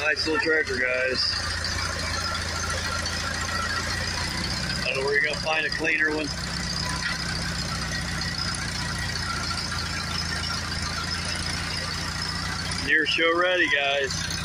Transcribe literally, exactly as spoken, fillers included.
Nice little treasure, guys. I don't know where you're gonna find a cleaner one. Near show ready, guys.